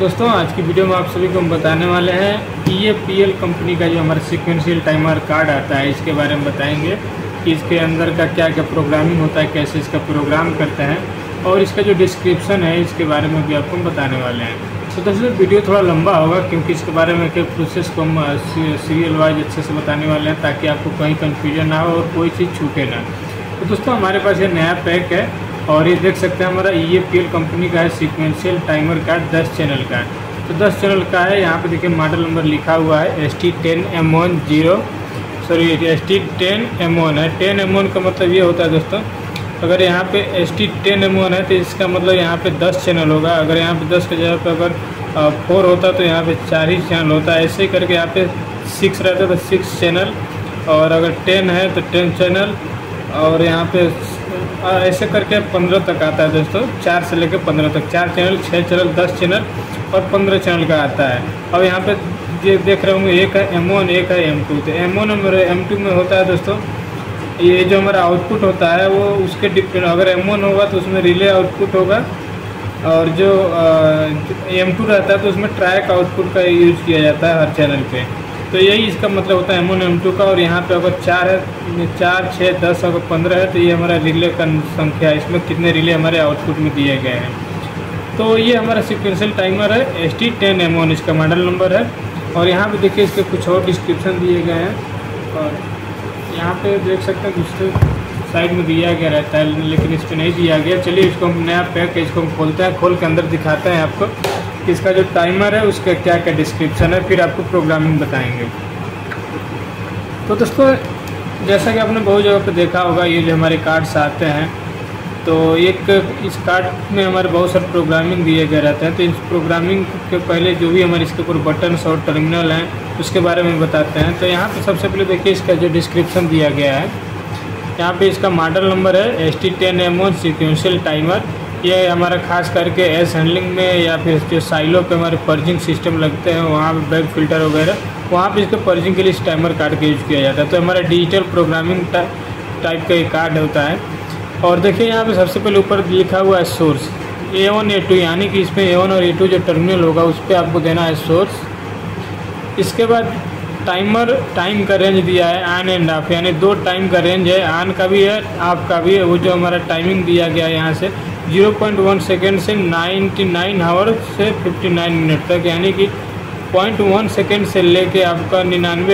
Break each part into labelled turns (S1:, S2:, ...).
S1: दोस्तों आज की वीडियो में आप सभी को हम बताने वाले हैं EAPL कंपनी का जो हमारा सीक्वेंशियल टाइमर कार्ड आता है इसके बारे में बताएंगे कि इसके अंदर का क्या क्या प्रोग्रामिंग होता है, कैसे इसका प्रोग्राम करते हैं और इसका जो डिस्क्रिप्शन है इसके बारे में भी आपको हम बताने वाले हैं। तो दोस्तों वीडियो थोड़ा लंबा होगा क्योंकि इसके बारे में एक प्रोसेस को हम सीरियल वाइज अच्छे से बताने वाले हैं ताकि आपको कहीं कन्फ्यूजन ना हो और कोई चीज़ छूटे ना। तो दोस्तों हमारे पास ये नया पैक है और ये देख सकते हैं हमारा EAPL कंपनी का है सीक्वेंशियल टाइमर कार्ड 10 चैनल का। तो 10 चैनल का है, यहाँ पे देखिए मॉडल नंबर लिखा हुआ है ST10M1 ST10M1 है। 10M1 का मतलब ये होता है दोस्तों, अगर यहाँ पे ST10M1 है तो इसका मतलब यहाँ पे 10 चैनल होगा। अगर यहाँ पे 10 के जगह पे अगर 4 होता तो यहाँ पे 4 ही चैनल होता है। ऐसे ही करके यहाँ पे 6 रहता तो 6 चैनल, और अगर 10 है तो 10 चैनल, और यहाँ पे ऐसे करके 15 तक आता है दोस्तों। 4 से लेकर 15 तक 4 चैनल, 6 चैनल, 10 चैनल और 15 चैनल का आता है। अब यहाँ पे ये देख रहे होंगे एक है M1 एक है M2। तो M1 और M2 में होता है दोस्तों ये जो हमारा आउटपुट होता है वो उसके डिपेंड, अगर M1 होगा तो उसमें रिले आउटपुट होगा और जो M2 रहता है तो उसमें ट्रैक आउटपुट का यूज़ किया जाता है हर चैनल पे। तो यही इसका मतलब होता है M1 M2 का। और यहाँ पे अगर 4 है, 4, 6, 10 अगर 15 है तो ये हमारा रिले का संख्या है, इसमें कितने रिले हमारे आउटपुट में दिए गए हैं। तो ये हमारा सीक्वेंशियल टाइमर है ST10M1 इसका मॉडल नंबर है। और यहाँ पे देखिए इसके कुछ और डिस्क्रिप्शन दिए गए हैं और यहाँ पे देख सकते हैं दूसरे साइड में दिया गया रहता है लेकिन इस पर नहीं दिया गया। चलिए इसको हम नया पैक है, इसको हम खोलते हैं, खोल के अंदर दिखाते हैं आपको कि इसका जो टाइमर है उसका क्या क्या डिस्क्रिप्शन है, फिर आपको प्रोग्रामिंग बताएंगे। तो दोस्तों जैसा कि आपने बहुत जगह पे देखा होगा ये जो हमारे कार्ड्स आते हैं तो एक इस कार्ड में हमारे बहुत सारे प्रोग्रामिंग दिए गए रहते हैं। तो इस प्रोग्रामिंग के पहले जो भी हमारे इसके ऊपर बटन्स और टर्मिनल हैं उसके बारे में बताते हैं। तो यहाँ पे सबसे पहले देखिए इसका जो डिस्क्रिप्शन दिया गया है, यहाँ पे इसका मॉडल नंबर है ST10M1 सीक्वेंशियल टाइमर। ये हमारा खास करके एस हैंडलिंग में या फिर जो साइलो पे हमारे पर्जिंग सिस्टम लगते हैं वहाँ पे बैक फिल्टर वगैरह वहाँ पे इसके पर्जिंग के लिए इस टाइमर कार्ड का यूज़ किया जाता है। तो हमारा डिजिटल प्रोग्रामिंग टाइप का ये कार्ड होता है। और देखिए यहाँ पे सबसे पहले ऊपर लिखा हुआ है सोर्स A1 A2, यानी कि इसमें A1 और A2 जो टर्मिनल होगा उस पर आपको देना है सोर्स। इसके बाद टाइम का रेंज दिया है ऑन एंड ऑफ, यानी 2 टाइम का रेंज है, ऑन का भी है ऑफ का भी है। वो जो हमारा टाइमिंग दिया गया है यहाँ से 0.1 सेकेंड से 99 आवर से 59 मिनट तक, यानी कि 0.1 सेकेंड से लेके आपका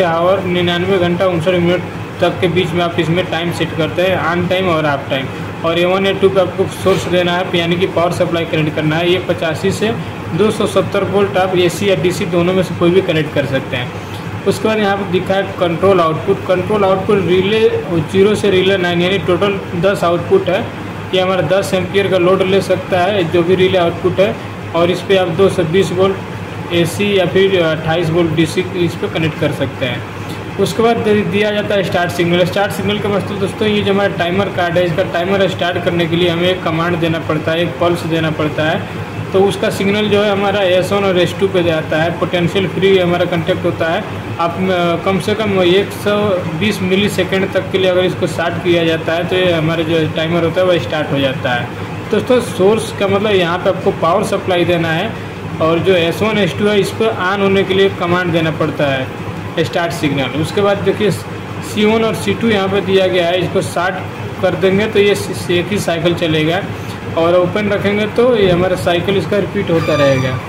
S1: 99 घंटा 59 मिनट तक के बीच में आप इसमें टाइम सेट करते हैं, ऑन टाइम और ऑफ टाइम। और A1 A2 पे आपको सोर्स देना है, यानी कि पावर सप्लाई कनेक्ट करना है। ये 85 से 270 वोल्ट आप AC या DC दोनों में से कोई भी कनेक्ट कर सकते हैं। उसके बाद यहाँ पर दिखा है कंट्रोल आउटपुट रिले 0 से रिले 9, यानी टोटल 10 आउटपुट है। ये हमारा 10 एम्पियर का लोड ले सकता है जो भी रिले आउटपुट है, और इस पर आप 220 वोल्ट AC या फिर 28 वोल्ट DC इस पर कनेक्ट कर सकते हैं। उसके बाद दिया जाता है स्टार्ट सिग्नल का मतलब दोस्तों ये जो हमारा टाइमर कार्ड है इसका टाइमर स्टार्ट करने के लिए हमें एक कमांड देना पड़ता है, एक पल्स देना पड़ता है। तो उसका सिग्नल जो है हमारा S1 और S2 पे जाता है। पोटेंशियल फ्री हमारा कंटेक्ट होता है। आप कम से कम 120 मिली सेकेंड तक के लिए अगर इसको स्टार्ट किया जाता है तो ये हमारा जो टाइमर होता है वह स्टार्ट हो जाता है। दोस्तों सोर्स का मतलब यहाँ पे आपको पावर सप्लाई देना है, और जो S1 S2 है इस पर ऑन होने के लिए कमांड देना पड़ता है स्टार्ट सिग्नल। उसके बाद देखिए C1 और C2 यहाँ पे दिया गया है, इसको स्टार्ट कर देंगे तो ये एक ही साइकिल चलेगा, और ओपन रखेंगे तो ये हमारा साइकिल इसका रिपीट होता रहेगा।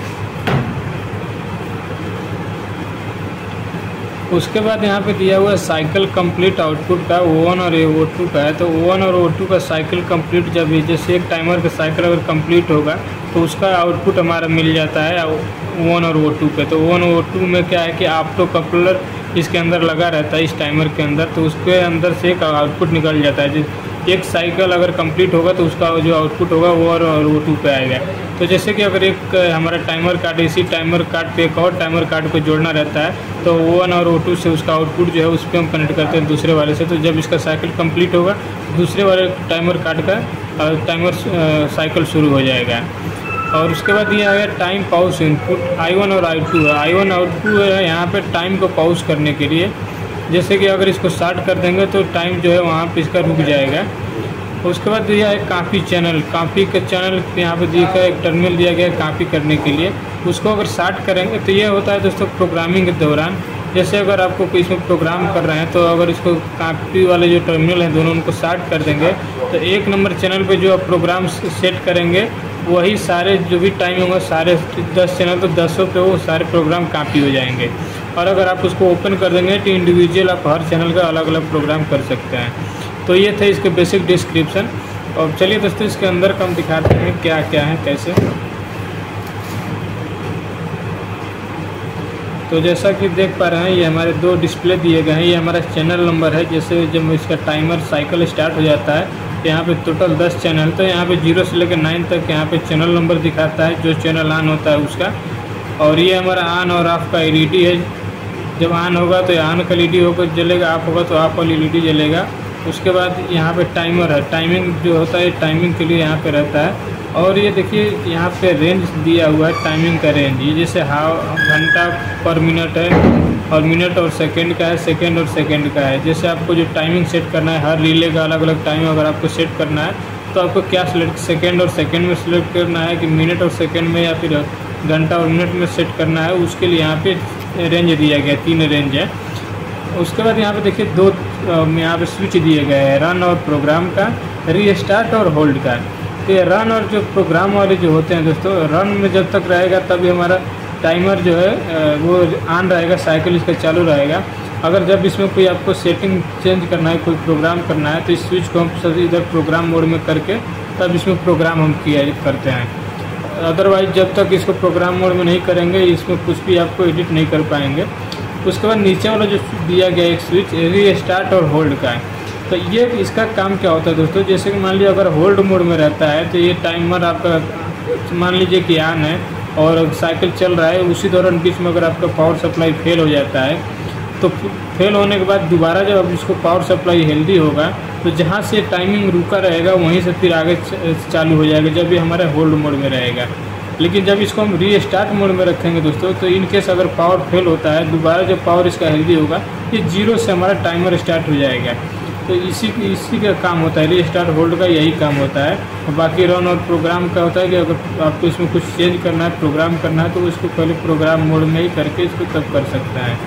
S1: उसके बाद यहाँ पे दिया हुआ है साइकिल कंप्लीट आउटपुट का O1 और O2 का है। तो O1 और O2 का साइकिल कंप्लीट जब जैसे एक टाइमर का साइकिल अगर कंप्लीट होगा तो उसका आउटपुट हमारा मिल जाता है O1 और O2 पे। तो O1 और O2 में क्या है कि ऑप्टो कपलर इसके अंदर लगा रहता है इस टाइमर के अंदर, तो उसके अंदर से एक आउटपुट निकल जाता है। एक साइकिल अगर कंप्लीट होगा तो उसका जो आउटपुट होगा वो और O2 पे आएगा। तो जैसे कि अगर एक हमारा टाइमर कार्ड इसी टाइमर कार्ड पे एक और टाइमर कार्ड को जोड़ना रहता है तो O1 और O2 से उसका आउटपुट जो है उस पर हम कनेक्ट करते हैं दूसरे वाले से। तो जब इसका साइकिल कंप्लीट होगा दूसरे वाले टाइमर कार्ड का टाइमर साइकिल शुरू हो जाएगा। और उसके बाद दिया है टाइम पाउस इनपुट I1 और I2 है। I1 आउटपुट है यहाँ पे टाइम को पाउस करने के लिए, जैसे कि अगर इसको स्टार्ट कर देंगे तो टाइम जो है वहाँ पे इसका रुक जाएगा। उसके बाद दिया है कॉपी चैनल, कॉपी का चैनल यहाँ पे दिया है, एक टर्मिनल दिया गया है कॉपी करने के लिए। उसको अगर स्टार्ट करेंगे तो ये होता है दोस्तों प्रोग्रामिंग के दौरान, जैसे अगर आपको कोई इसमें प्रोग्राम कर रहे हैं तो अगर इसको कॉपी वाले जो टर्मिनल हैं दोनों उनको स्टार्ट कर देंगे तो 1 नंबर चैनल पे जो आप प्रोग्राम सेट करेंगे वही सारे जो भी टाइम होंगे सारे 10 चैनल तो 10 पे वो सारे प्रोग्राम कॉपी हो जाएंगे। और अगर आप उसको ओपन कर देंगे तो इंडिविजुअल आप हर चैनल का अलग अलग प्रोग्राम कर सकते हैं। तो ये थे इसके बेसिक डिस्क्रिप्शन। और चलिए दोस्तों इसके अंदर का हम दिखाते हैं क्या क्या है कैसे। तो जैसा कि देख पा रहे हैं ये हमारे 2 डिस्प्ले दिए गए हैं। ये हमारा चैनल नंबर है, जैसे जब इसका टाइमर साइकिल स्टार्ट हो जाता है यहाँ पे टोटल 10 चैनल, तो यहाँ पे 0 से लेकर 9 तक यहाँ पे चैनल नंबर दिखाता है जो चैनल ऑन होता है उसका। और ये हमारा ऑन और ऑफ का एलईडी है, जब ऑन होगा तो ऑन का एलईडी होकर जलेगा, ऑफ होगा तो ऑफ वाली एलईडी जलेगा। उसके बाद यहाँ पे टाइमर है, टाइमिंग जो होता है टाइमिंग के लिए यहाँ पे रहता है। और ये देखिए यहाँ पे रेंज दिया हुआ है, टाइमिंग का रेंज, ये जैसे घंटा पर मिनट है और मिनट और सेकंड का है, सेकंड और सेकंड का है। जैसे आपको जो टाइमिंग सेट करना है, हर रिले का अलग अलग टाइम अगर आपको सेट करना है तो आपको क्या सिलेक्ट, सेकंड और सेकंड में सिलेक्ट करना है कि मिनट और सेकंड में या फिर घंटा और मिनट में सेट करना है, उसके लिए यहाँ पे रेंज दिया गया, 3 रेंज है। उसके बाद यहाँ पे देखिए 2 यहाँ पे स्विच दिए गए हैं, रन और प्रोग्राम का, रीस्टार्ट और होल्ड का। तो ये रन और जो प्रोग्राम वाले जो होते हैं दोस्तों, रन में जब तक रहेगा तभी हमारा टाइमर जो है वो ऑन रहेगा, साइकिल इसका चालू रहेगा। अगर जब इसमें कोई आपको सेटिंग चेंज करना है, कोई प्रोग्राम करना है तो इस स्विच को हम सभी इधर प्रोग्राम मोड में करके तब इसमें प्रोग्राम हम करते हैं। अदरवाइज जब तक इसको प्रोग्राम मोड में नहीं करेंगे इसमें कुछ भी आपको एडिट नहीं कर पाएंगे। उसके बाद नीचे वाला जो दिया गया एक स्विच रीस्टार्ट और होल्ड का है। तो ये इसका काम क्या होता है दोस्तों, जैसे कि मान लीजिए अगर होल्ड मोड में रहता है तो ये टाइमर आपका मान लीजिए कि ऑन है और साइकिल चल रहा है, उसी दौरान बीच में अगर आपका पावर सप्लाई फेल हो जाता है तो फेल होने के बाद दोबारा जब अब इसको पावर सप्लाई हेल्दी होगा तो जहाँ से टाइमिंग रुका रहेगा वहीं से फिर आगे चालू हो जाएगा जब ये हमारा होल्ड मोड में रहेगा। लेकिन जब इसको हम रीस्टार्ट मोड में रखेंगे दोस्तों तो इन केस अगर पावर फेल होता है दोबारा जब पावर इसका हेल्दी होगा ये 0 से हमारा टाइमर स्टार्ट हो जाएगा। तो इसी का काम होता है, रीस्टार्ट होल्ड का यही काम होता है। और बाकी रन और प्रोग्राम का होता है कि अगर आपको इसमें कुछ चेंज करना है, प्रोग्राम करना है तो इसको पहले प्रोग्राम मोड में ही करके इसको तब कर सकता है।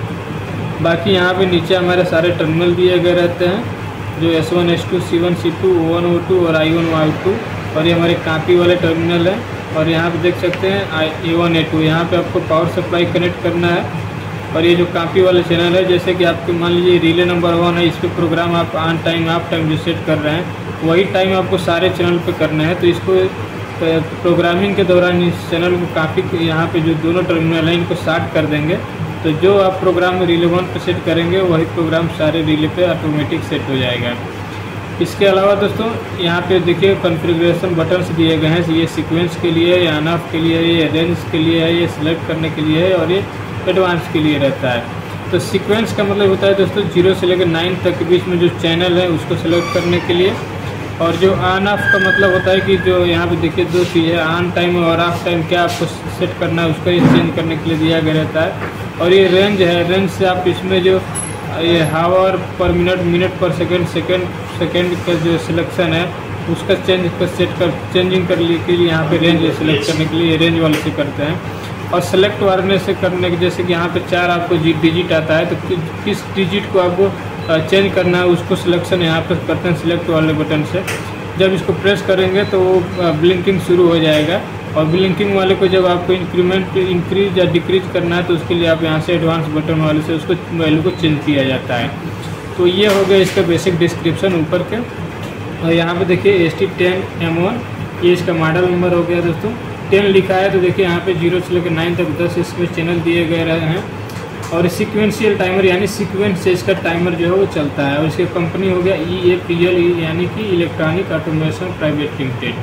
S1: बाकी यहाँ पे नीचे हमारे सारे टर्मिनल दिए गए रहते हैं जो S1 S2 C1 C2 O1 O2 और I1 I2, और ये हमारे कॉपी वाले टर्मिनल हैं। और यहाँ पे देख सकते हैं A1 A2, यहाँ पे आपको पावर सप्लाई कनेक्ट करना है। और ये जो कॉपी वाले चैनल है जैसे कि आपके मान लीजिए रिले नंबर 1 है, इस पर प्रोग्राम आप ऑन टाइम ऑफ टाइम जो सेट कर रहे हैं वही टाइम आपको सारे चैनल पे करना है। तो इसको प्रोग्रामिंग के दौरान इस चैनल को कॉपी यहाँ पे जो दोनों टर्मिनल हैं इनको स्टार्ट कर देंगे तो जो आप प्रोग्राम रिले 1 पे सेट करेंगे वही प्रोग्राम सारे रिले पे ऑटोमेटिक सेट हो जाएगा। इसके अलावा दोस्तों यहाँ पे देखिए कॉन्फ़िगरेशन बटन्स दिए गए हैं, ये सीक्वेंस के लिए, ये ऑन ऑफ के लिए, ये रेंज के लिए है, ये सिलेक्ट करने के लिए है और ये एडवांस के लिए रहता है। तो सीक्वेंस का मतलब होता है दोस्तों 0 से लेकर 9 तक के बीच में जो चैनल है उसको सेलेक्ट करने के लिए। और जो ऑन ऑफ का मतलब होता है कि जो यहाँ पे देखिए 2 चीज़ है, ऑन टाइम और ऑफ टाइम क्या आपको सेट करना है उसका ये चेंज करने के लिए दिया गया रहता है। और ये रेंज है, रेंज से आप इसमें जो ये हावर पर मिनट, मिनट पर सेकंड, सेकंड का जो सिलेक्शन है उसका चेंजिंग कर लिए के लिए यहाँ पे रेंज सेलेक्ट करने के लिए रेंज वाले से करते हैं। और सेलेक्ट वाले से करने के जैसे कि यहाँ पे 4 आपको डिजिट आता है तो किस डिजिट को आपको चेंज करना है उसको सिलेक्शन यहाँ पे करते हैं सिलेक्ट वाले बटन से। जब इसको प्रेस करेंगे तो वो ब्लिंकिंग शुरू हो जाएगा। और ब्लिंकिंग वाले को जब आपको इंक्रीज या डिक्रीज करना है तो उसके लिए आप यहाँ से एडवांस बटन वाले से उसको वैल्यू को चेंज किया जाता है। तो ये हो गया इसका बेसिक डिस्क्रिप्शन ऊपर के। और यहाँ पे देखिए ST10M1 ये इसका मॉडल नंबर हो गया दोस्तों, 10 लिखा है। तो देखिए यहाँ पे 0 से लेकर 9 तक 10 इसमें चैनल दिए गए रहे हैं। और सीक्वेंशियल टाइमर यानी सीक्वेंस से इसका टाइमर जो है वो चलता है। और इसकी कंपनी हो गया EAPL यानी कि इलेक्ट्रॉनिक ऑटोमेशन प्राइवेट लिमिटेड।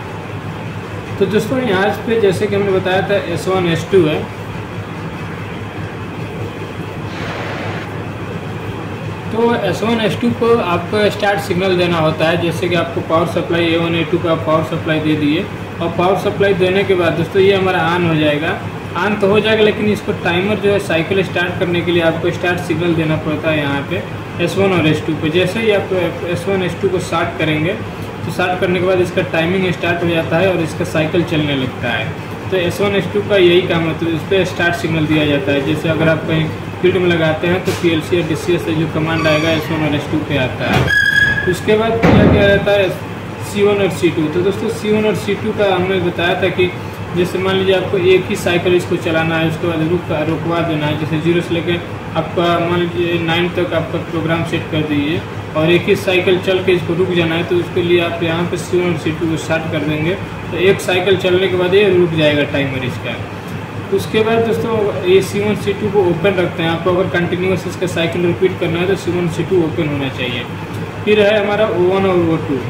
S1: तो दोस्तों यहाँ पे जैसे कि हमने बताया था S1 S2 है। तो S1 S2 को आपको स्टार्ट सिग्नल देना होता है, जैसे कि आपको पावर सप्लाई A1 A2 का पावर सप्लाई दे दिए। और पावर सप्लाई देने के बाद दोस्तों ये हमारा ऑन हो जाएगा, ऑन तो हो जाएगा लेकिन इसको टाइमर जो है साइकिल स्टार्ट करने के लिए आपको स्टार्ट सिग्नल देना पड़ता है यहाँ पे S1 और S2 पे। जैसे ही आप S1 S2 को स्टार्ट करेंगे तो स्टार्ट करने के बाद इसका टाइमिंग स्टार्ट हो जाता है और इसका साइकिल चलने लगता है। तो S1 S2 का यही काम है। तो इस पर स्टार्ट सिग्नल दिया जाता है। जैसे अगर आप कहीं फील्ड में लगाते हैं तो PLC या DCS से जो कमांड आएगा S1 और S2 पे आता है। उसके बाद क्या रहता है C1 और C2। तो दोस्तों C1 और C2 का हमने बताया था कि जैसे मान लीजिए आपको एक ही साइकिल इसको चलाना है, उसके बाद रुकवा देना है। जैसे 0 से लेकर आपका मान लीजिए 9 तक आपका प्रोग्राम सेट कर दीजिए और एक ही साइकिल चल के इसको रुक जाना है। तो उसके लिए आप यहाँ पे C1 और C2 को स्टार्ट कर देंगे तो एक साइकिल चलने के बाद ये रुक जाएगा टाइमर इसका। उसके बाद दोस्तों ये C1 C2 को ओपन रखते हैं। आपको अगर कंटिन्यूस इसका साइकिल रिपीट करना है तो C1 C2 ओपन होना चाहिए। फिर है हमारा O1 और O2।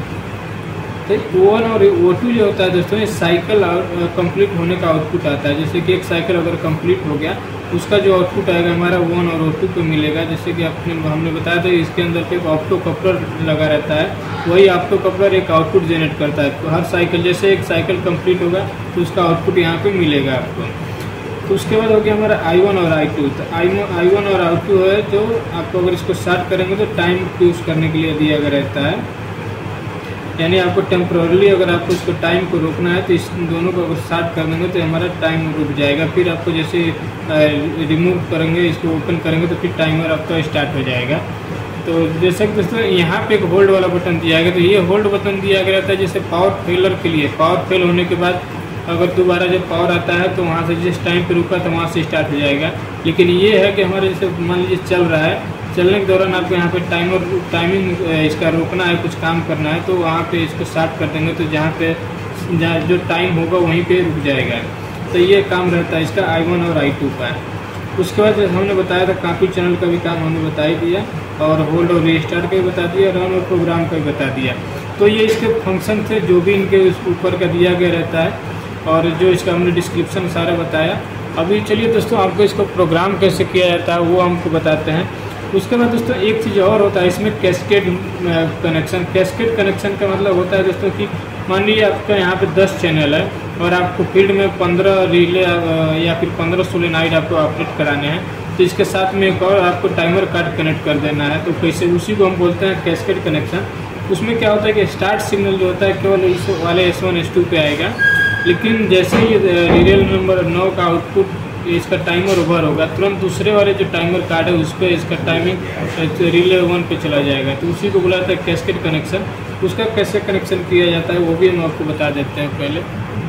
S1: तो O1 और O2 जो होता है दोस्तों, ये साइकिल कंप्लीट होने का आउटपुट आता है। जैसे कि एक साइकिल अगर कंप्लीट हो गया उसका जो आउटपुट आएगा हमारा O1 और O2 को मिलेगा। जैसे कि हमने बताया था इसके अंदर पे एक ऑप्टो कपलर लगा रहता है। वही ऑप्टो कपलर एक आउटपुट जनरेट करता है। तो हर साइकिल जैसे एक साइकिल कंप्लीट होगा तो उसका आउटपुट यहाँ पे मिलेगा आपको। तो उसके बाद हो गया हमारा I1 और I2। तो I1 और I2 है जो आपको अगर इसको स्टार्ट करेंगे तो टाइम यूज़ करने के लिए दिया गया रहता है। यानी आपको टेम्पोरली अगर आपको इसको टाइम को रोकना है तो इस दोनों को अगर स्टार्ट कर देंगे तो हमारा टाइम रुक जाएगा। फिर आपको जैसे रिमूव करेंगे, इसको ओपन करेंगे तो फिर टाइमर आपका स्टार्ट हो जाएगा। तो जैसे कि दोस्तों यहाँ पे एक होल्ड वाला बटन दिया गया। तो ये होल्ड बटन दिया गया रहता है जैसे पावर फेलर के लिए। पावर फेल होने के बाद अगर दोबारा जब पावर आता है तो वहाँ से जिस टाइम पे रुका तो वहाँ से स्टार्ट हो जाएगा। लेकिन ये है कि हमारे जैसे मान लीजिए चल रहा है, चलने के दौरान आपको यहाँ पे टाइमिंग इसका रोकना है, कुछ काम करना है तो वहाँ पे इसको स्टार्ट कर देंगे तो जहाँ जो टाइम होगा वहीं पे रुक जाएगा। तो ये काम रहता है इसका I1 और I2 का। उसके बाद जैसे हमने बताया था कॉपी चैनल का भी काम हमने बता ही दिया और होल्ड और रीस्टार्ट का भी बता दिया, रन और प्रोग्राम का भी बता दिया। तो ये इसके फंक्शन थे जो भी इनके ऊपर का दिया गया रहता है और जो इसका हमने डिस्क्रिप्शन सारा बताया। अभी चलिए दोस्तों आपको इसको प्रोग्राम कैसे किया जाता है वो हमको बताते हैं। उसके बाद दोस्तों एक चीज़ और होता है इसमें कैस्केड कनेक्शन। कैस्केड कनेक्शन का मतलब होता है दोस्तों कि मान लीजिए आपका यहाँ पे 10 चैनल है और आपको फील्ड में 15 रिले या फिर 15 सोलेनॉइड आपको ऑपरेट कराने हैं। तो इसके साथ में एक और आपको टाइमर कार्ड कनेक्ट कर देना है। तो कैसे, उसी को हम बोलते हैं कैस्केड कनेक्शन। उसमें क्या होता है कि स्टार्ट सिग्नल जो होता है केवल इस वाले S1 S2 पे आएगा, लेकिन जैसे ही रिले नंबर 9 का आउटपुट इसका टाइमर ओवर होगा तुरंत दूसरे वाले जो टाइमर कार्ड है उस पर इसका टाइमिंग रिले 1 पे चला जाएगा। तो उसी को बुलाता है कैस्केड कनेक्शन। उसका कैसे कनेक्शन किया जाता है वो भी हम आपको बता देते हैं पहले।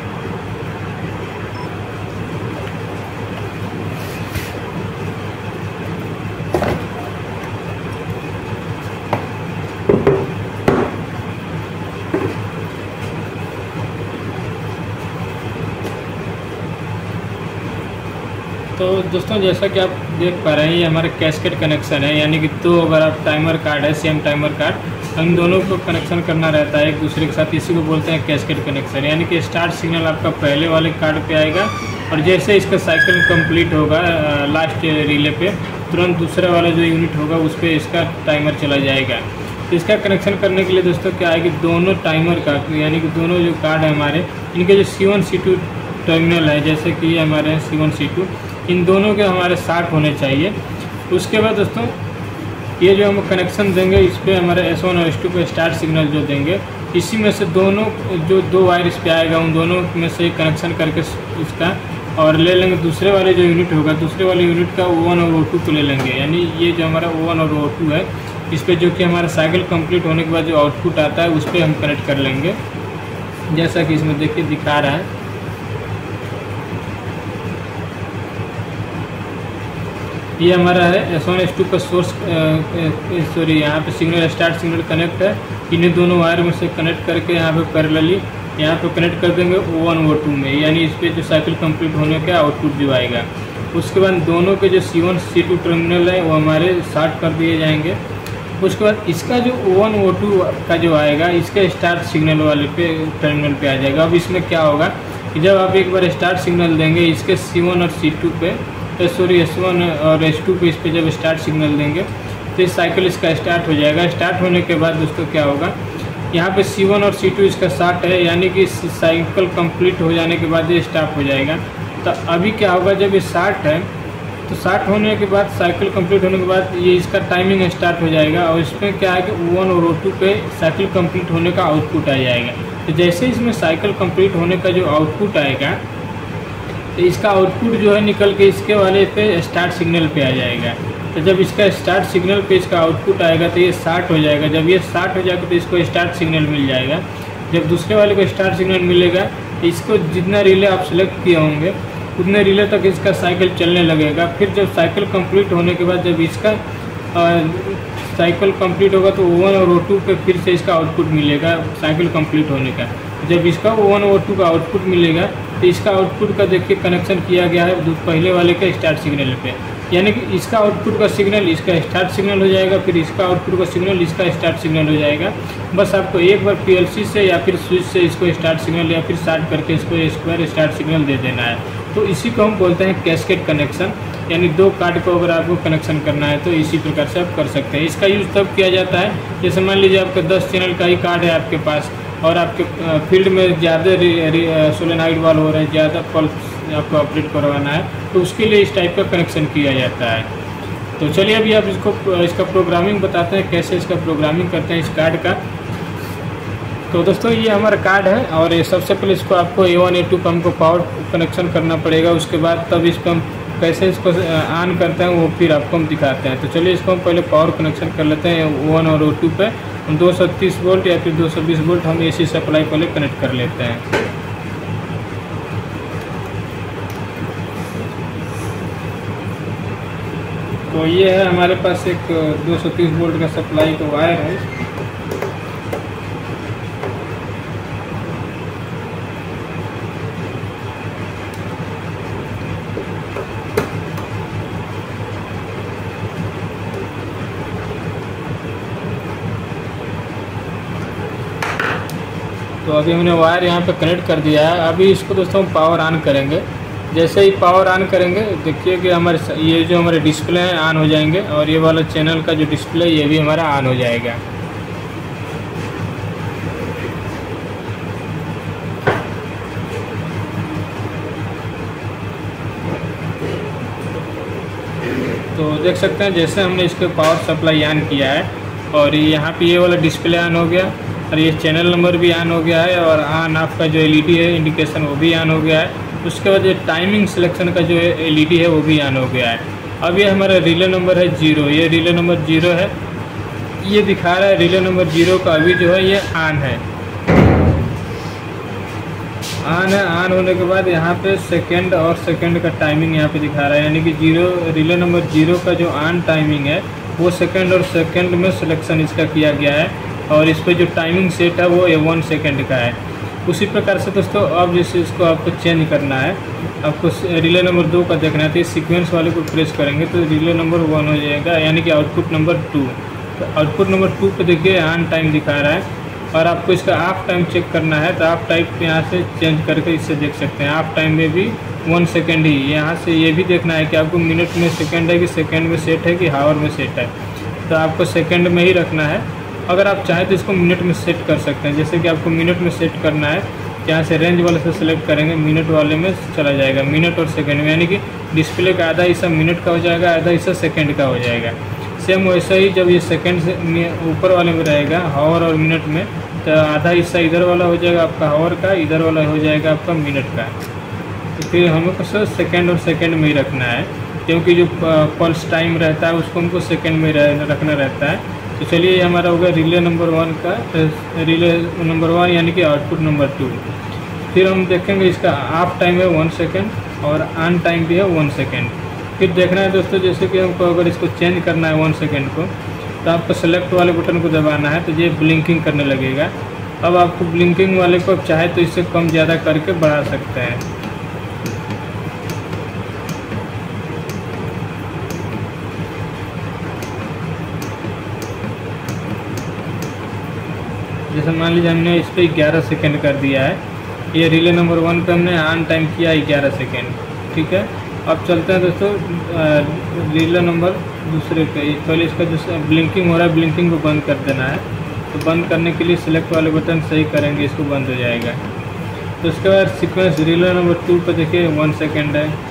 S1: तो दोस्तों जैसा कि आप देख पा रहे हैं ये हमारा कैस्केड कनेक्शन है। यानी कि तो अगर आप टाइमर कार्ड है, सेम टाइमर कार्ड, इन दोनों को कनेक्शन करना रहता है एक दूसरे के साथ। इसी को बोलते हैं कैस्केड कनेक्शन। यानी कि स्टार्ट सिग्नल आपका पहले वाले कार्ड पे आएगा और जैसे इसका साइकिल कंप्लीट होगा लास्ट रिले पे तुरंत दूसरा वाला जो यूनिट होगा उस पर इसका टाइमर चला जाएगा। तो इसका कनेक्शन करने के लिए दोस्तों क्या है कि दोनों टाइमर का यानी कि दोनों जो कार्ड है हमारे, इनके जो C1 C2 टर्मिनल है, जैसे कि ये हमारे हैं C1 C2, इन दोनों के हमारे साथ होने चाहिए। उसके बाद दोस्तों ये जो हम कनेक्शन देंगे इस पर हमारे S1 और S2 पे स्टार्ट सिग्नल जो देंगे, इसी में से दोनों जो 2 वायर इस पे आएगा उन दोनों में से कनेक्शन करके इसका और ले लेंगे दूसरे वाले जो यूनिट होगा, दूसरे वाले यूनिट का O1 और O2 को ले लेंगे। यानी ये जो हमारा O1 और O2 है इस पर जो कि हमारा साइकिल कंप्लीट होने के बाद जो आउटपुट आता है उस पर हम कनेक्ट कर लेंगे, जैसा कि इसमें देखिए दिखा रहा है। ये हमारा है S1 S2 का सोर्स, सॉरी यहाँ पे सिग्नल स्टार्ट सिग्नल कनेक्ट है। इन्हें दोनों वायर में से कनेक्ट करके यहाँ पे पैरेलली यहाँ पे कनेक्ट कर देंगे O1 O2 में। यानी इस पर जो साइकिल कंप्लीट होने का आउटपुट जो आएगा, उसके बाद दोनों के जो C1 C2 टर्मिनल है वो हमारे शॉर्ट कर दिए जाएंगे। उसके बाद इसका जो O1 O2 का जो आएगा इसके स्टार्ट सिग्नल वाले पे टर्मिनल पे आ जाएगा। अब इसमें क्या होगा कि जब आप एक बार स्टार्ट सिग्नल देंगे इसके C1 और C2 पे, सॉरी S1 और S2 पे, इस पे जब स्टार्ट सिग्नल देंगे तो इस साइकिल इसका स्टार्ट हो जाएगा। स्टार्ट होने के बाद दोस्तों क्या होगा, यहाँ पे C1 और C2 इसका शॉर्ट है, यानी कि साइकिल कंप्लीट हो जाने के बाद ये स्टॉप हो जाएगा। तो अभी क्या होगा, जब ये शॉर्ट है तो 60 होने के बाद, साइकिल कंप्लीट होने के बाद ये इसका टाइमिंग स्टार्ट हो जाएगा और इसमें क्या है कि O1 और O2 पे साइकिल कंप्लीट होने का आउटपुट आ जाएगा। तो जैसे इसमें साइकिल कंप्लीट होने का जो आउटपुट आएगा, तो इसका आउटपुट जो है निकल के इसके वाले पे स्टार्ट सिग्नल पे आ जाएगा। तो जब इसका स्टार्ट सिग्नल पे इसका आउटपुट आएगा तो ये 60 हो जाएगा। जब ये 60 हो जाएगा तो इसको स्टार्ट सिग्नल मिल जाएगा। जब दूसरे वाले को स्टार्ट सिग्नल मिलेगा तो इसको जितना रिले आप सेलेक्ट किए होंगे उतने रिले तक इसका साइकिल चलने लगेगा। फिर जब साइकिल कंप्लीट होने के बाद जब इसका साइकिल कंप्लीट होगा तो O1 और O2 पे फिर से इसका आउटपुट मिलेगा साइकिल कंप्लीट होने का। जब इसका O1 और O2 का आउटपुट मिलेगा तो इसका आउटपुट का देखिए कनेक्शन किया गया है पहले वाले के स्टार्ट सिग्नल पे, यानी कि इसका आउटपुट का सिग्नल इसका स्टार्ट सिग्नल हो जाएगा, फिर इसका आउटपुट का सिग्नल इसका स्टार्ट सिग्नल हो जाएगा। बस आपको एक बार PLC से या फिर स्विच से इसको स्टार्ट सिग्नल या फिर स्टार्ट करके इसको स्क्वायर स्टार्ट सिग्नल दे देना है। तो इसी को हम बोलते हैं कैस्केड कनेक्शन, यानी 2 कार्ड को अगर आपको कनेक्शन करना है तो इसी प्रकार से आप कर सकते हैं। इसका यूज़ तब किया जाता है जैसे मान लीजिए आपका 10 चैनल का ही कार्ड है आपके पास और आपके फील्ड में ज़्यादा सोलेनॉइड वाल हो रहे हैं, ज़्यादा पल्स आपको ऑपरेट करवाना है, तो उसके लिए इस टाइप का कनेक्शन किया जाता है। तो चलिए अभी आप इसका प्रोग्रामिंग बताते हैं, कैसे इसका प्रोग्रामिंग करते हैं इस कार्ड का। तो दोस्तों ये हमारा कार्ड है और ये सबसे पहले इसको आपको A1 A2 पर हमको पावर कनेक्शन करना पड़ेगा। उसके बाद तब इसको हम कैसे इसको ऑन करते हैं वो फिर आपको हम दिखाते हैं। तो चलिए इसको हम पहले पावर कनेक्शन कर लेते हैं O1 और O2 पे। हम 230 वोल्ट या फिर 220 वोल्ट हम AC सप्लाई पहले कनेक्ट कर लेते हैं। तो ये है हमारे पास एक 230 वोल्ट का सप्लाई का वायर है। तो अभी हमने वायर यहाँ पे कनेक्ट कर दिया है। अभी इसको दोस्तों हम पावर ऑन करेंगे। जैसे ही पावर ऑन करेंगे देखिए कि हमारे ये जो हमारे डिस्प्ले हैं ऑन हो जाएंगे और ये वाला चैनल का जो डिस्प्ले ये भी हमारा ऑन हो जाएगा। तो देख सकते हैं जैसे हमने इसके पावर सप्लाई ऑन किया है और यहाँ पे ये वाला डिस्प्ले ऑन हो गया और ये चैनल नंबर भी ऑन हो गया है और ऑन ऑफ का जो LED है इंडिकेशन वो भी ऑन हो गया है। उसके बाद ये टाइमिंग सिलेक्शन का जो LED है वो भी ऑन हो गया है। अब ये हमारा रिले नंबर है 0, ये रिले नंबर 0 है, ये दिखा रहा है रिले नंबर 0 का अभी जो है ये ऑन है। ऑन होने के बाद यहाँ पे सेकंड और सेकंड का टाइमिंग यहाँ पे दिखा रहा है, यानी कि रिले नंबर 0 का जो ऑन टाइमिंग है वो सेकंड और सेकंड में सिलेक्शन इसका किया गया है और इस पर जो टाइमिंग सेट है वो 1 सेकंड का है। उसी प्रकार से दोस्तों अब जैसे इसको आपको चेंज करना है, आपको रिले नंबर 2 का देखना है तो इस सीक्वेंस वाले को प्रेस करेंगे तो रिले नंबर 1 हो जाएगा, यानी कि आउटपुट नंबर 2। तो आउटपुट नंबर 2 पे देखिए ऑन टाइम दिखा रहा है और आपको इसका ऑफ टाइम चेक करना है तो ऑफ टाइम यहाँ से चेंज करके इससे देख सकते हैं। ऑफ टाइम में भी 1 सेकेंड ही, यहाँ से ये भी देखना है कि आपको मिनट में सेकेंड है कि सेकेंड में सेट है कि हावर में सेट है, तो आपको सेकेंड में ही रखना है। अगर आप चाहें तो इसको मिनट में सेट कर सकते हैं, जैसे कि आपको मिनट में सेट करना है यहाँ से रेंज वाले से सिलेक्ट करेंगे, मिनट वाले में चला जाएगा मिनट और सेकंड में, यानी कि डिस्प्ले का आधा हिस्सा मिनट का हो जाएगा, आधा हिस्सा सेकंड का हो जाएगा। सेम वैसे ही जब ये सेकंड से ऊपर वाले में रहेगा हावर और मिनट में, तो आधा हिस्सा इधर वाला हो जाएगा आपका हावर का, इधर वाला हो जाएगा आपका मिनट का। तो फिर हमको सिर्फ सेकंड और सेकंड में ही रखना है, क्योंकि जो पल्स टाइम रहता है उसको हमको सेकंड में रखना रहता है। तो चलिए ये हमारा होगा रिले नंबर 1 का, रिले नंबर 1 यानी कि आउटपुट नंबर 2। फिर हम देखेंगे इसका ऑफ टाइम है 1 सेकंड और ऑन टाइम भी है 1 सेकंड। फिर देखना है दोस्तों जैसे कि हमको अगर इसको चेंज करना है 1 सेकंड को, तो आपको सेलेक्ट वाले बटन को दबाना है तो ये ब्लिंकिंग करने लगेगा। अब आपको ब्लिंकिंग वाले को चाहे तो इससे कम ज़्यादा करके बढ़ा सकते हैं। जैसे मान लीजिए हमने इस पर 11 सेकंड कर दिया है, ये रिले नंबर 1 पे हमने ऑन टाइम किया 11 सेकंड, ठीक है। अब चलते हैं दोस्तों रिले नंबर दूसरे पे। पहले इसका जो ब्लिंकिंग हो रहा है ब्लिंकिंग को बंद कर देना है, तो बंद करने के लिए सिलेक्ट वाले बटन सही करेंगे, इसको बंद हो जाएगा। तो उसके बाद सीक्वेंस रिले नंबर 2 पे देखिए 1 सेकंड है,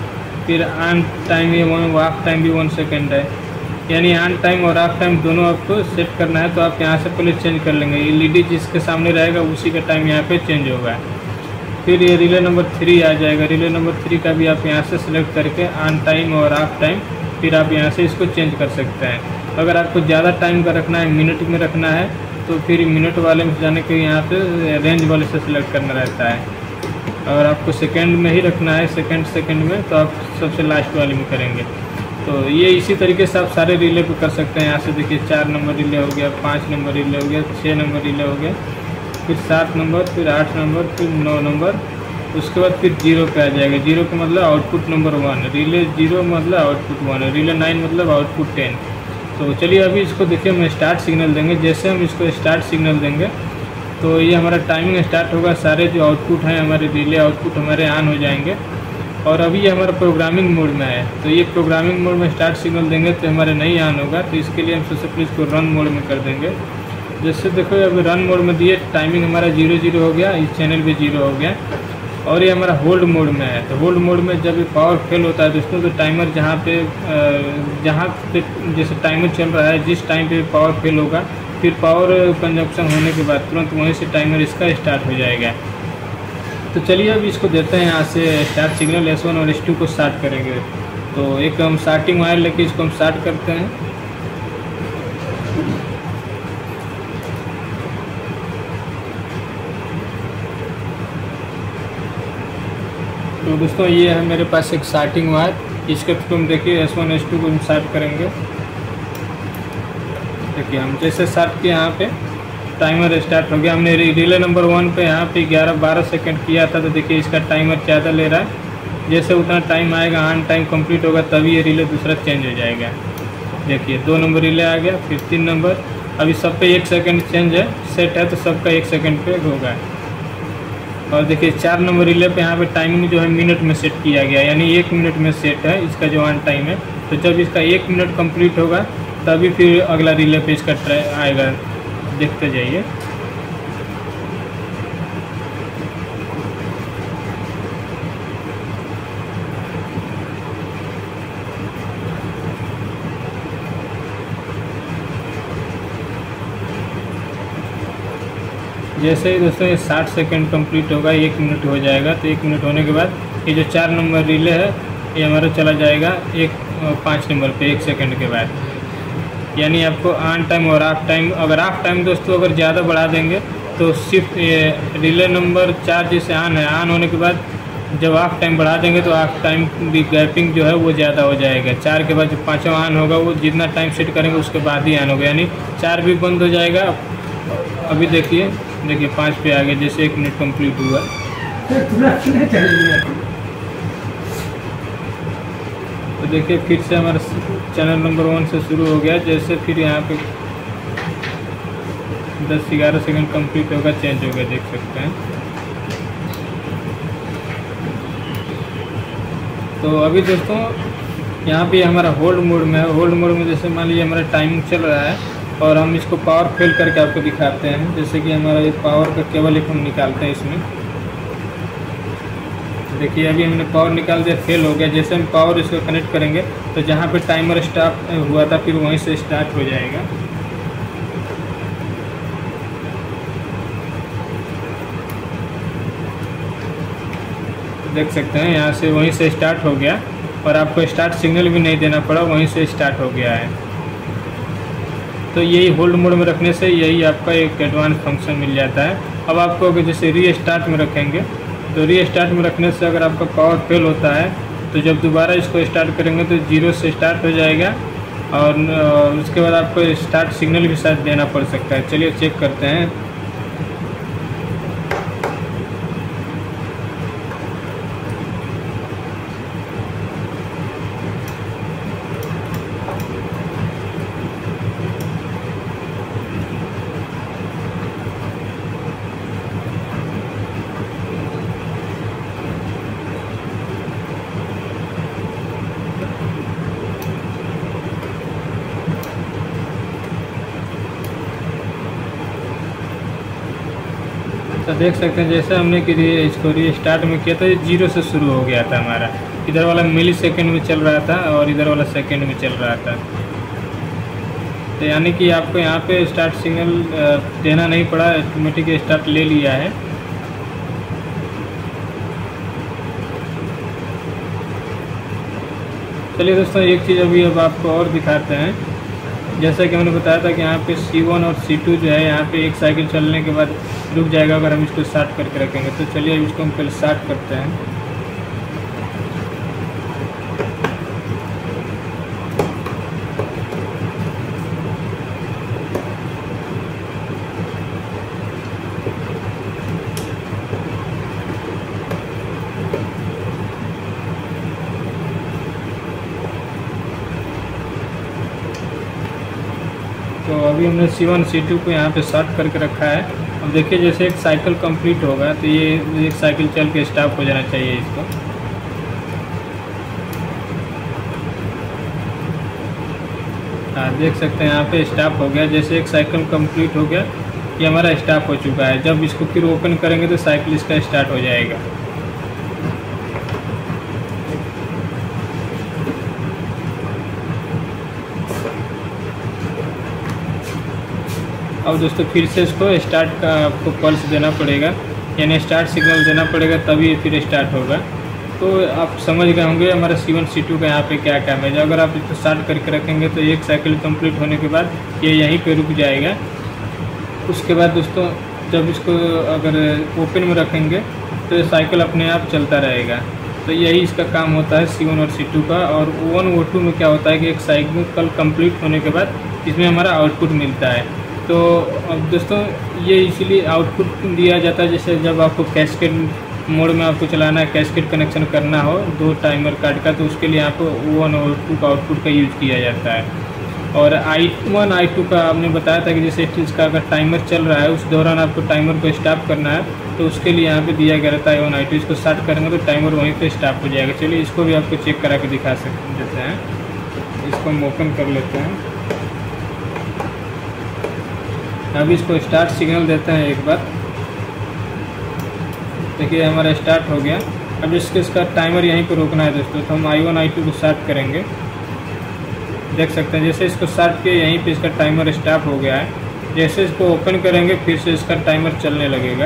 S1: फिर ऑन टाइम ये ऑफ टाइम भी 1 सेकेंड है, यानी ऑन टाइम और ऑफ टाइम दोनों आपको सेट करना है। तो आप यहाँ से पहले चेंज कर लेंगे, LED जिसके सामने रहेगा उसी का टाइम यहाँ पे चेंज होगा। फिर ये रिले नंबर 3 आ जाएगा, रिले नंबर 3 का भी आप यहाँ से सिलेक्ट करके ऑन टाइम और ऑफ टाइम फिर आप यहाँ से इसको चेंज कर सकते हैं। अगर आपको ज़्यादा टाइम का रखना है, मिनट में रखना है, तो फिर मिनट वाले में जाने के यहाँ पे रेंज वाले से सिलेक्ट करना रहता है। अगर आपको सेकंड में ही रखना है, सेकंड में, तो आप सबसे लास्ट वाले में करेंगे। तो ये इसी तरीके से आप सारे रिले पे कर सकते हैं। यहाँ से देखिए 4 नंबर रिले हो गया, 5 नंबर रिले हो गया, 6 नंबर रिले हो गया, फिर 7 नंबर, फिर 8 नंबर, फिर 9 नंबर, उसके बाद फिर 0 पे आ जाएगा। 0 का मतलब आउटपुट नंबर 1, रिले 0 मतलब आउटपुट 1, रिले 9 मतलब आउटपुट 10। तो चलिए अभी इसको देखिए हम स्टार्ट सिग्नल देंगे। जैसे हम इसको स्टार्ट सिग्नल देंगे तो ये हमारा टाइमिंग स्टार्ट होगा, सारे जो आउटपुट हैं हमारे रिले आउटपुट हमारे ऑन हो जाएंगे। और अभी ये हमारा प्रोग्रामिंग मोड में है, तो ये प्रोग्रामिंग मोड में स्टार्ट सिग्नल देंगे तो हमारे नहीं ऑन होगा। तो इसके लिए हम सबसे पहले इसको रन मोड में कर देंगे। जैसे देखो अभी रन मोड में दिए, टाइमिंग हमारा 0 हो गया, इस चैनल भी 0 हो गया। और ये हमारा होल्ड मोड में है, तो होल्ड मोड में जब ये पावर फेल होता है दोस्तों, तो टाइमर जहाँ पे जैसे टाइमर चल रहा है, जिस टाइम पे पावर फेल होगा, फिर पावर कंजप्शन होने के बाद तुरंत वहीं से टाइमर इसका स्टार्ट हो जाएगा। तो चलिए अब इसको देते हैं यहाँ से स्टार्ट सिग्नल, S1 और S2 को स्टार्ट करेंगे। तो एक हम स्टार्टिंग वायर लेके इसको हम स्टार्ट करते हैं। तो दोस्तों ये है मेरे पास एक स्टार्टिंग वायर, इसके थ्रू हम देखिए S1 S2 को हम स्टार्ट करेंगे। देखिए हम जैसे स्टार्ट किए, यहाँ पे टाइमर स्टार्ट हो गया। हमने रिले नंबर 1 पे यहाँ पे 11-12 सेकंड किया था, तो देखिए इसका टाइमर ज़्यादा ले रहा है। जैसे उतना टाइम आएगा, ऑन टाइम कंप्लीट होगा, तभी ये रिले दूसरा चेंज हो जाएगा। देखिए 2 नंबर रिले आ गया, फिर 3 नंबर। अभी सब पे 1 सेकंड चेंज है, सेट है, तो सबका 1 सेकंड पे होगा। और देखिए 4 नंबर रिले पे यहाँ पे टाइमिंग जो है मिनट में सेट किया गया, यानी 1 मिनट में सेट है इसका जो ऑन टाइम है। तो जब इसका 1 मिनट कंप्लीट होगा तभी फिर अगला रिले पे इसका आएगा। देखते जाइए। जैसे ही दोस्तों ये 60 सेकंड कंप्लीट होगा, 1 मिनट हो जाएगा। तो 1 मिनट होने के बाद ये जो 4 नंबर रिले है ये हमारा चला जाएगा 5 नंबर पे 1 सेकंड के बाद। यानी आपको ऑन टाइम और ऑफ टाइम, अगर ऑफ टाइम दोस्तों अगर ज़्यादा बढ़ा देंगे तो सिर्फ ये रिले नंबर 4 जैसे ऑन है, ऑन होने के बाद जब ऑफ टाइम बढ़ा देंगे तो ऑफ टाइम भी गैपिंग जो है वो ज़्यादा हो जाएगा। 4 के बाद जो 5वां ऑन होगा वो जितना टाइम सेट करेंगे उसके बाद ही ऑन होगा, यानी 4 भी बंद हो जाएगा। अभी देखिए 5 पे आ गया, जैसे 1 मिनट कंप्लीट हुआ। तो देखिए फिर से हमारा चैनल नंबर 1 से शुरू हो गया। जैसे फिर यहाँ पे 10-11 सेकंड कंप्लीट होगा, चेंज हो गया, देख सकते हैं। तो अभी दोस्तों यहाँ पे हमारा होल्ड मोड में है। होल्ड मोड में जैसे मान लीजिए हमारा टाइमिंग चल रहा है और हम इसको पावर फेल करके आपको दिखाते हैं। जैसे कि हमारा ये पावर का केबल एक हम निकालते हैं इसमें। देखिए अभी हमने पावर निकाल दिया, फेल हो गया। जैसे हम पावर इसको कनेक्ट करेंगे तो जहाँ पे टाइमर स्टार्ट हुआ था फिर वहीं से स्टार्ट हो जाएगा। देख सकते हैं यहाँ से वहीं से स्टार्ट हो गया और आपको स्टार्ट सिग्नल भी नहीं देना पड़ा, वहीं से स्टार्ट हो गया है। तो यही होल्ड मोड में रखने से यही आपका एक एडवांस फंक्शन मिल जाता है। अब आपको अगर जैसे रीस्टार्ट में रखेंगे तो रीस्टार्ट में रखने से अगर आपका पावर फेल होता है तो जब दोबारा इसको स्टार्ट करेंगे तो 0 से स्टार्ट हो जाएगा और उसके बाद आपको स्टार्ट सिग्नल भी शायद देना पड़ सकता है। चलिए चेक करते हैं। तो देख सकते हैं जैसे हमने कि इसको रीस्टार्ट में किया था, ये 0 से शुरू हो गया था हमारा। इधर वाला मिली सेकेंड में चल रहा था और इधर वाला सेकेंड में चल रहा था। तो यानी कि आपको यहाँ पे स्टार्ट सिग्नल देना नहीं पड़ा, ऑटोमेटिक स्टार्ट ले लिया है। चलिए दोस्तों, एक चीज़ अभी अब आपको और दिखाते हैं। जैसा कि मैंने बताया था कि यहाँ पे C1 और C2 जो है यहाँ पे एक साइकिल चलने के बाद रुक जाएगा अगर हम इसको स्टार्ट करके रखेंगे। तो चलिए अब इसको हम पहले स्टार्ट करते हैं। तो अभी हमने C1 C2 को यहाँ पे स्टार्ट करके रखा है। अब देखिए जैसे एक साइकिल कंप्लीट होगा तो ये एक साइकिल चल के स्टॉप हो जाना चाहिए इसको। हाँ, देख सकते हैं यहाँ पे स्टॉप हो गया। जैसे एक साइकिल कंप्लीट हो गया, ये हमारा स्टॉप हो चुका है। जब इसको फिर ओपन करेंगे तो साइकिल इसका स्टार्ट हो जाएगा। अब दोस्तों फिर से इसको स्टार्ट का आपको पल्स देना पड़ेगा, यानी स्टार्ट सिग्नल देना पड़ेगा, तभी फिर स्टार्ट होगा। तो आप समझ गए होंगे हमारा C1 C2 का यहाँ पे क्या काम है। अगर आप इसको स्टार्ट करके रखेंगे तो एक साइकिल कंप्लीट होने के बाद ये यहीं पे रुक जाएगा। उसके बाद दोस्तों जब इसको अगर ओपन में रखेंगे तो साइकिल अपने आप चलता रहेगा। तो यही इसका काम होता है C1 और C2 का। और O1 O2 में क्या होता है कि एक साइकिल कंप्लीट होने के बाद इसमें हमारा आउटपुट मिलता है। तो अब दोस्तों ये इसीलिए आउटपुट दिया जाता है, जैसे जब आपको कैस्केड मोड में आपको चलाना है, कैस्केड कनेक्शन करना हो 2 टाइमर कार्ड का, तो उसके लिए आपको O1 और O2 का आउटपुट का यूज़ किया जाता है। और I1 I2 का आपने बताया था कि जैसे इसका अगर टाइमर चल रहा है उस दौरान आपको टाइमर को स्टॉप करना है, तो उसके लिए यहाँ पे दिया गया रहता है I1 I2। इसको स्टार्ट करेंगे तो टाइमर वहीं पे स्टॉप हो जाएगा। चलिए इसको भी आपको चेक करा के दिखा देते हैं। इसको हम ओपन कर लेते हैं। अभी इसको स्टार्ट सिग्नल देते हैं एक बार। देखिए हमारा स्टार्ट हो गया। अब इसका टाइमर यहीं पर रोकना है दोस्तों, तो हम I1 I2 को स्टार्ट करेंगे। देख सकते हैं जैसे इसको स्टार्ट किया यहीं पे इसका टाइमर स्टॉप हो गया है। जैसे इसको ओपन करेंगे फिर से इसका टाइमर चलने लगेगा।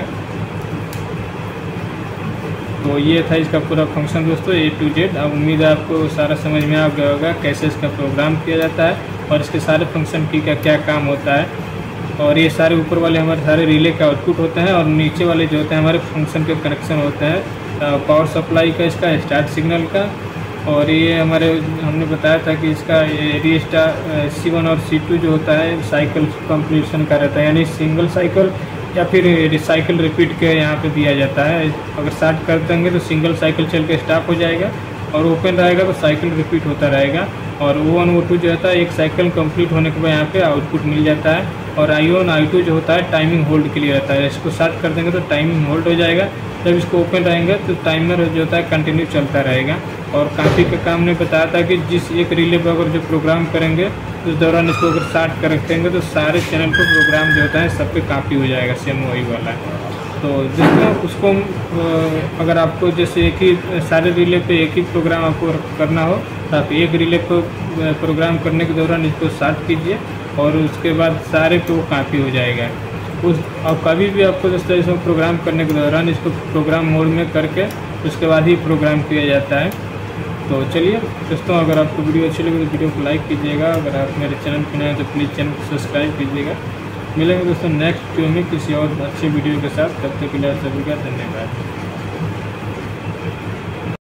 S1: तो ये था इसका पूरा फंक्शन दोस्तों A to Z। अब उम्मीद है आपको सारा समझ में आ गया होगा कैसे इसका प्रोग्राम किया जाता है और इसके सारे फंक्शन की का क्या काम होता है। और ये सारे ऊपर वाले हमारे सारे रिले का आउटपुट होते हैं और नीचे वाले जो होते हैं हमारे फंक्शन के कनेक्शन होते हैं, पावर सप्लाई का, इसका स्टार्ट सिग्नल का। और ये हमारे हमने बताया था कि इसका रीस्टार्ट C1 और C2 जो होता है साइकिल कंप्लीशन का रहता है, यानी सिंगल साइकिल या फिर साइकिल रिपीट के यहाँ पे दिया जाता है। अगर स्टार्ट कर देंगे तो सिंगल साइकिल चल के स्टॉप हो जाएगा और ओपन रहेगा तो साइकिल रिपीट होता रहेगा। और O1 O2 जो होता है एक साइकिल कंप्लीट होने के बाद यहाँ पे आउटपुट मिल जाता है। और I1 I2 जो होता है टाइमिंग होल्ड के लिए रहता है। इसको स्टार्ट कर देंगे तो टाइमिंग होल्ड हो जाएगा, जब इसको ओपन रहेंगे तो टाइमर जो होता है कंटिन्यू चलता रहेगा। और काफ़ी का काम ने बताया था कि जिस एक रिले पर अगर जो प्रोग्राम करेंगे उस दौरान इसको अगर स्टार्ट कर रखेंगे तो सारे चैनल पर प्रोग्राम जो होता है सब पे काफ़ी हो जाएगा, सेम वही वाला है। तो दोस्तों उसको अगर आपको जैसे एक ही सारे रिले पे एक ही प्रोग्राम आपको करना हो तो आप एक रिले को प्रोग्राम करने के दौरान इसको स्टार्ट कीजिए और उसके बाद सारे पे वो काफ़ी हो जाएगा। और कभी भी आपको दोस्तों इसको प्रोग्राम करने के दौरान इसको प्रोग्राम मोड में करके उसके बाद ही प्रोग्राम किया जाता है। तो चलिए दोस्तों, अगर आपको वीडियो अच्छी लगे तो वीडियो को लाइक कीजिएगा। अगर आप मेरे चैनल पर नए हैं तो प्लीज़ चैनल को सब्सक्राइब कीजिएगा। मिलेंगे दोस्तों नेक्स्ट वीडियो में किसी और अच्छे वीडियो के साथ। तब तक के लिए सभी का धन्यवाद।